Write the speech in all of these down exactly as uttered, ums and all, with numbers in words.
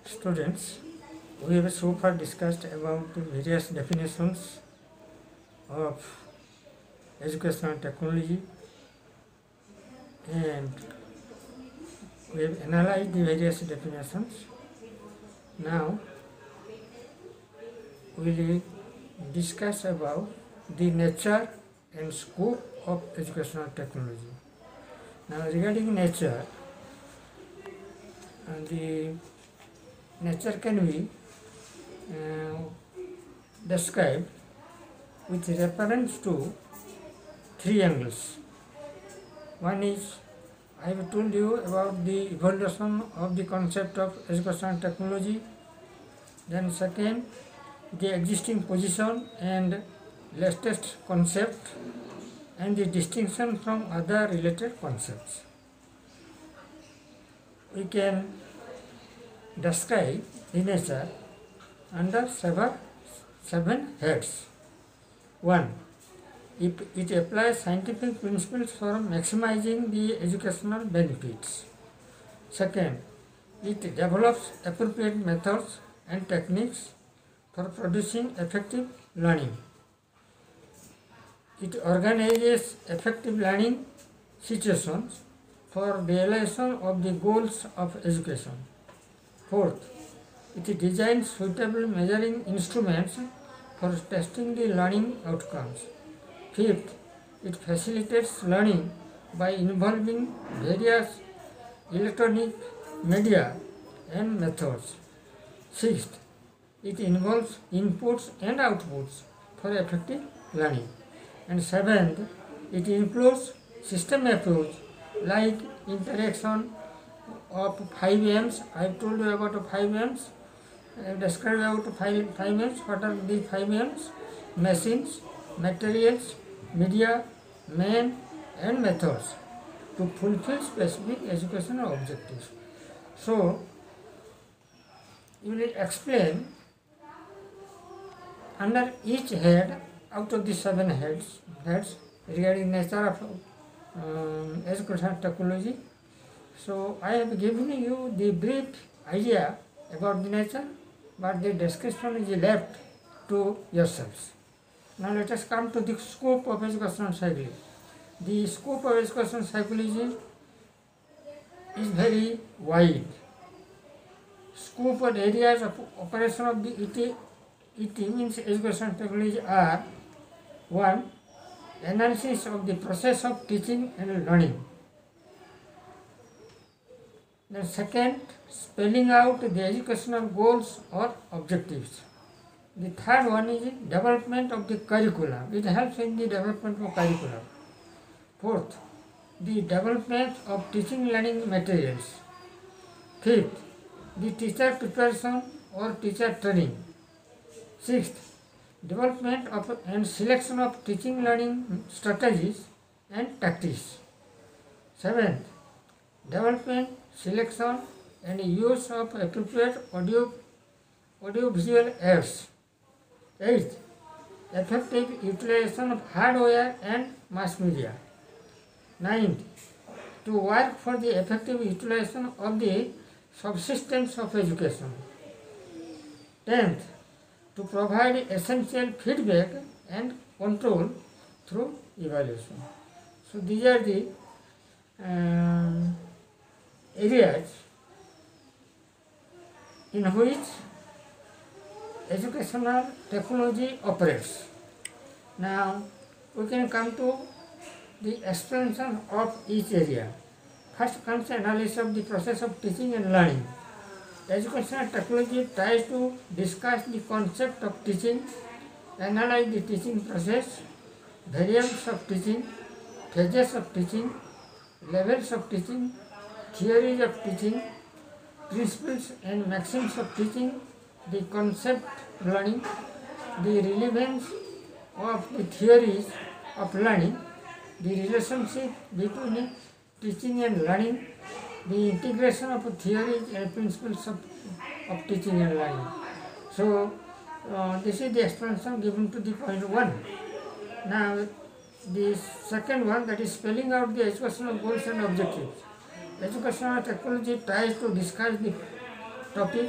Students, we have so far discussed about the various definitions of educational technology, and we have analyzed the various definitions. Now we will discuss about the nature and scope of educational technology. Now regarding nature, uh, the nature can be uh, described with reference to three angles. One is, I have told you about the evolution of the concept of educational technology. Then second, the existing position and latest concept and the distinction from other related concepts. We can describe the nature under seven, seven heads. One, if it applies scientific principles for maximizing the educational benefits. Second, it develops appropriate methods and techniques for producing effective learning. It organizes effective learning situations for realization of the goals of education. Fourth, it designs suitable measuring instruments for testing the learning outcomes. Fifth, it facilitates learning by involving various electronic media and methods. Sixth, it involves inputs and outputs for effective learning. And seventh, it includes system approach like interaction of five M's. I have told you about five M's. I have described about five, five M's. What are the five M's? Machines, materials, media, men, and methods to fulfill specific educational objectives. So, you will explain under each head out of the seven heads, heads regarding nature of um, educational technology. So I have given you the brief idea about the nature, but the description is left to yourselves. Now let us come to the scope of educational psychology. The scope of educational psychology is very wide. Scope and areas of operation of the E T, E T means educational technology are: one, analysis of the process of teaching and learning. Then second, spelling out the educational goals or objectives. The third one is development of the curriculum. It helps in the development of curriculum. Fourth, the development of teaching learning materials. Fifth, the teacher preparation or teacher training. Sixth, development of and selection of teaching learning strategies and tactics. Seventh, development, selection and use of appropriate audio audiovisual aids. Eighth, effective utilization of hardware and mass media. Ninth, to work for the effective utilization of the subsystems of education. Tenth, to provide essential feedback and control through evaluation. So these are the um, areas in which educational technology operates. Now we can come to the explanation of each area. First comes analysis of the process of teaching and learning. Educational technology tries to discuss the concept of teaching, analyze the teaching process, variants of teaching, phases of teaching, levels of teaching, theories of teaching, principles and maxims of teaching, the concept learning, the relevance of the theories of learning, the relationship between teaching and learning, the integration of theories and principles of, of teaching and learning. So, uh, this is the explanation given to the point one. Now, the second one, that is spelling out the educational goals and objectives. Educational technology tries to discuss the topics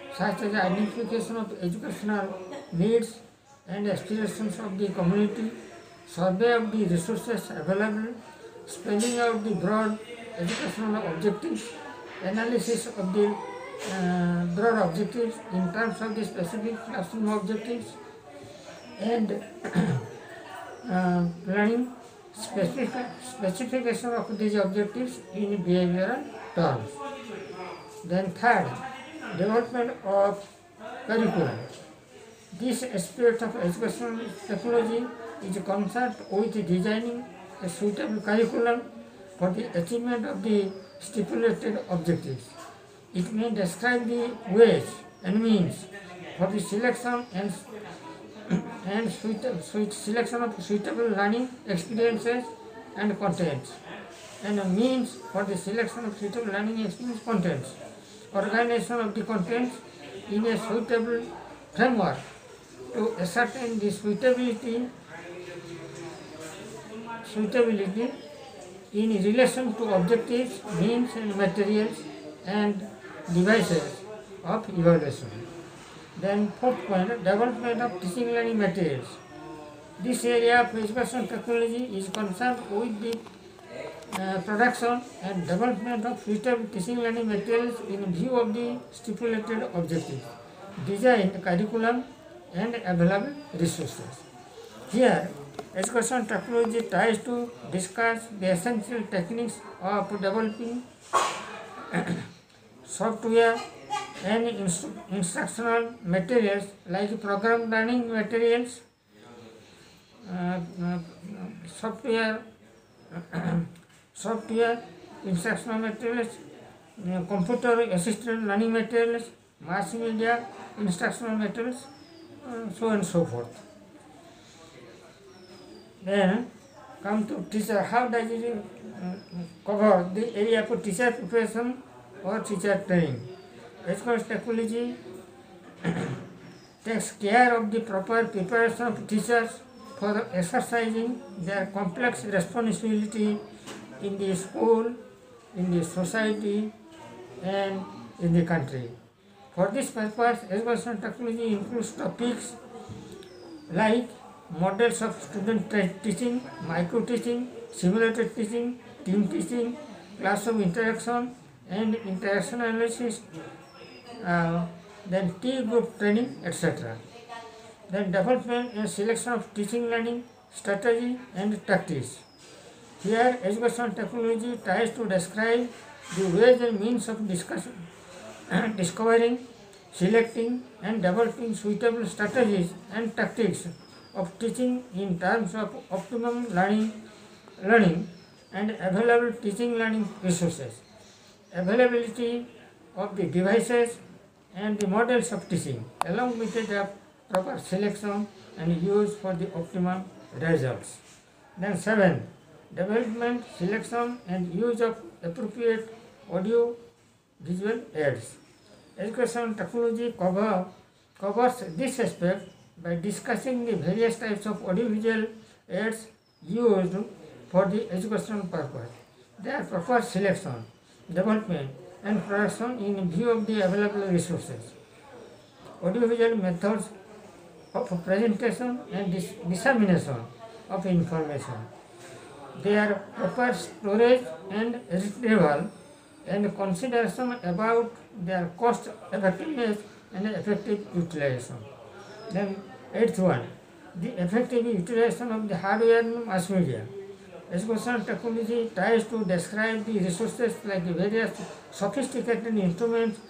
such as identification of educational needs and aspirations of the community, survey of the resources available, spelling out the broad educational objectives, analysis of the uh, broad objectives in terms of the specific classroom objectives, and uh, planning specific, specification of these objectives in behavioral terms. Then third, development of curriculum. This aspect of educational technology is concerned with designing a suitable curriculum for the achievement of the stipulated objectives. It may describe the ways and means for the selection and and suitable, selection of suitable learning experiences and contents, and a means for the selection of suitable learning experience contents, organization of the contents in a suitable framework to ascertain the suitability suitability in relation to objectives, means and materials and devices of evaluation. Then fourth point, development of teaching learning materials. This area of education technology is concerned with the uh, production and development of suitable teaching learning materials in view of the stipulated objectives, design, curriculum and available resources. Here, education technology tries to discuss the essential techniques of developing software and instru instructional materials like program learning materials, uh, uh, software, software, instructional materials, uh, computer assisted learning materials, mass media, instructional materials, uh, so on and so forth. Then come to teacher. How does it uh, cover the area for teacher preparation or teacher training? Education technology takes care of the proper preparation of teachers for exercising their complex responsibility in the school, in the society, and in the country. For this purpose, education technology includes topics like models of student teaching, micro teaching, simulated teaching, team teaching, classroom interaction, and interaction analysis, uh, then T group training, et cetera. Then development and selection of teaching learning strategy and tactics. Here, education technology tries to describe the ways and means of discussion, discovering, selecting, and developing suitable strategies and tactics of teaching in terms of optimum learning, learning and available teaching learning resources, availability of the devices and the models of teaching, along with the proper selection and use for the optimum results. Then seven, development, selection and use of appropriate audio visual aids. Education technology cover, covers this aspect by discussing the various types of audiovisual aids used for the educational purpose, their proper selection, development and production in view of the available resources, audiovisual methods of presentation and dis dissemination of information, their proper storage and retrieval, and consideration about their cost effectiveness and effective utilization. Then eighth one, the effective utilization of the hardware and mass media. Education technology tries to describe the resources like the various sophisticated instruments,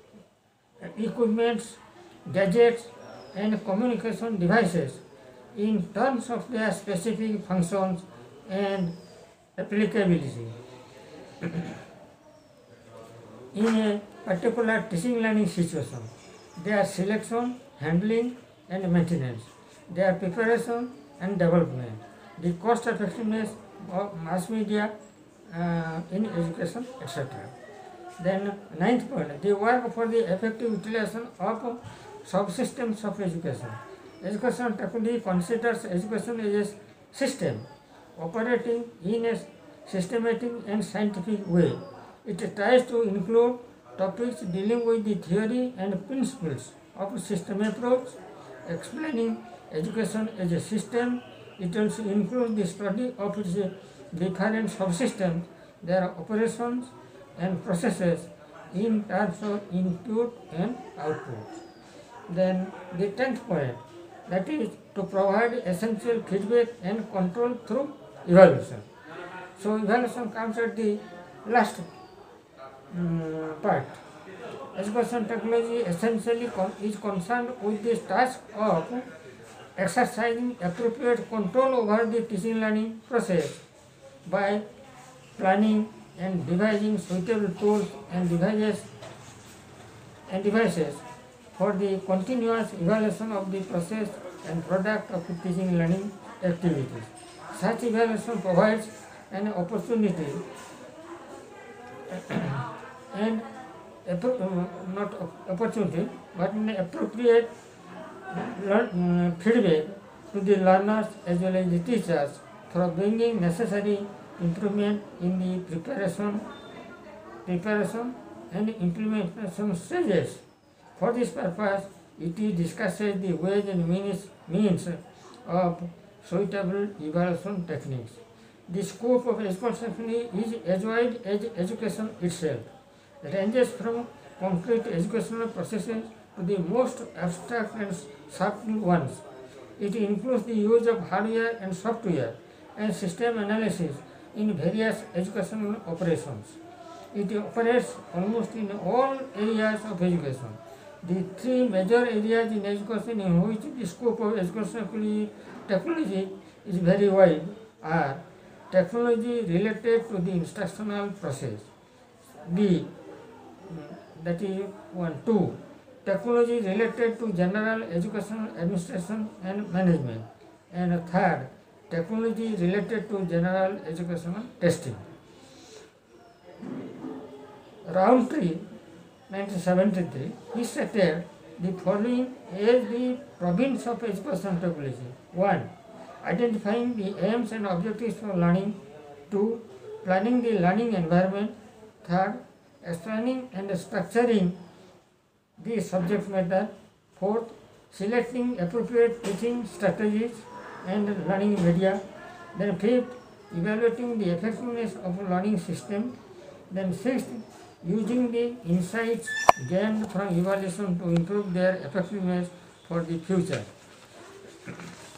equipments, gadgets, and communication devices in terms of their specific functions and applicability in a particular teaching learning situation, their selection, handling, and maintenance, their preparation and development, the cost effectiveness of mass media uh, in education, et cetera. Then ninth point, the work for the effective utilization of subsystems of education. Education technology considers education as a system operating in a systematic and scientific way. It tries to include topics dealing with the theory and principles of system approach, explaining education as a system. It also includes the study of its different subsystems, their operations and processes in terms of input and output. Then the tenth point, that is to provide essential feedback and control through evaluation. So evaluation comes at the last um, part. Education technology essentially con is concerned with the task of exercising appropriate control over the teaching learning process by planning and devising suitable tools and devices and devices for the continuous evaluation of the process and product of teaching learning activities. Such evaluation provides an opportunity and not opportunity but an appropriate learn, feedback to the learners as well as the teachers for bringing necessary improvement in the preparation, preparation and implementation stages. For this purpose, it is discusses the ways and means, means of suitable evaluation techniques. The scope of education is as wide as education itself. It ranges from concrete educational processes to the most abstract and subtle ones. It includes the use of hardware and software and system analysis in various educational operations. It operates almost in all areas of education. The three major areas in education in which the scope of educational technology is very wide are technology related to the instructional process. B, that is one, two, technology related to general education administration and management, and third, technology related to general educational testing. Roundtree, nineteen seventy-three, he stated the following as the province of education technology. one. Identifying the aims and objectives for learning. two. Planning the learning environment. third. Explaining and structuring the subject matter. fourth. Selecting appropriate teaching strategies and learning media. Then fifth. Evaluating the effectiveness of a learning system. Then sixth. Using the insights gained from evaluation to improve their effectiveness for the future.